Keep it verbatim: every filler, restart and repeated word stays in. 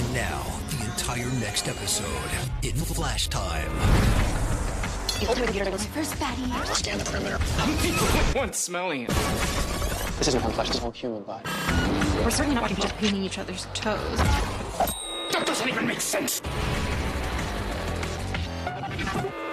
Now, the entire next episode in Flashtime. You told me the computer was my first baddie. I'll scan the perimeter. One's smelling it. This isn't whole flesh, this is whole human body. We're certainly not just painting each other's toes. That doesn't even make sense.